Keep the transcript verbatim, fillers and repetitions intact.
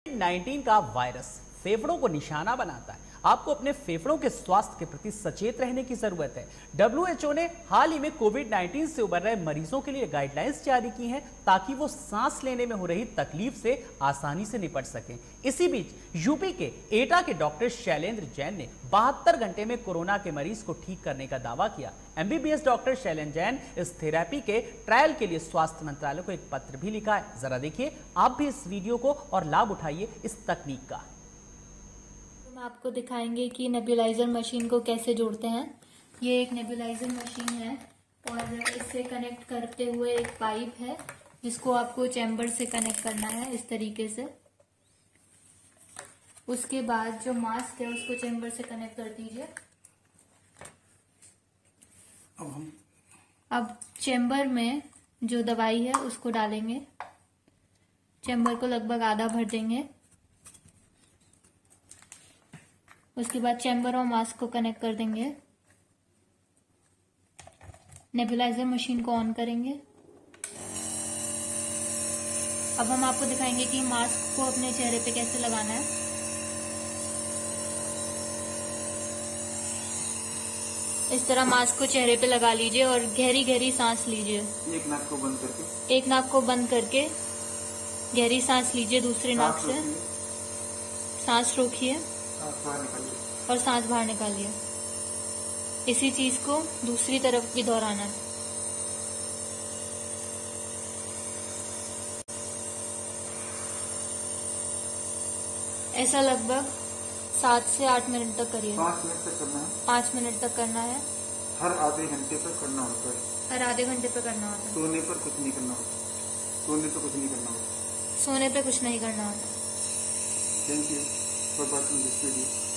Nineteen का virus फेफड़ों को निशाना बनाता है। आपको अपने फेफड़ों के स्वास्थ्य के प्रति सचेत रहने की जरूरत है। डब्ल्यू एच ओ ने हाल ही में कोविड नाइनटीन से उबर रहे मरीजों के लिए गाइडलाइंस जारी की हैं ताकि वो सांस लेने में हो रही तकलीफ से आसानी से निपट सकें। इसी बीच यूपी के एटा के डॉक्टर शैलेंद्र जैन ने बहत्तर घंटे में कोरोना के मरीज को ठीक करने का दावा किया। M B B S doctor Shailendra Jain इस थेरेपी के ट्रायल के लिए स्वास्थ्य मंत्रालय को एक पत्र भी लिखा है। जरा देखिए आप भी इस वीडियो को और लाभ उठाइए इस तकनीक का। हम आपको दिखाएंगे कि नेबुलाइजर मशीन को कैसे जोड़ते हैं। ये एक नेबुलाइजर मशीन है और इससे कनेक्ट करते हुए एक पाइप है जिसको आपको चैम्बर से कनेक्ट करना है इस तरीके से। उसके बाद जो मास्क है उसको चैम्बर से कनेक्ट कर दीजिए। अब हम अब चैम्बर में जो दवाई है उसको डालेंगे। चैम्बर को लगभग आधा भर देंगे। उसके बाद चैम्बर और मास्क को कनेक्ट कर देंगे। नेबुलाइजर मशीन को ऑन करेंगे। अब हम आपको दिखाएंगे कि मास्क को अपने चेहरे पे कैसे लगाना है। इस तरह मास्क को चेहरे पे लगा लीजिए और गहरी गहरी सांस लीजिए। एक नाक को बंद करके एक नाक को बंद करके गहरी सांस लीजिए। दूसरी नाक से सांस रोकिए और सांस बाहर निकालिए। इसी चीज को दूसरी तरफ भी दोहराना है। ऐसा लगभग सात से आठ मिनट तक करिए। पाँच मिनट तक करना है। पाँच मिनट तक करना है। हर आधे घंटे पर करना होता है। हर आधे घंटे पे करना होता है। सोने पर कुछ नहीं करना होता। सोने पर कुछ नहीं करना होता। सोने पे कुछ नहीं करना होता। Thank you for watching this video.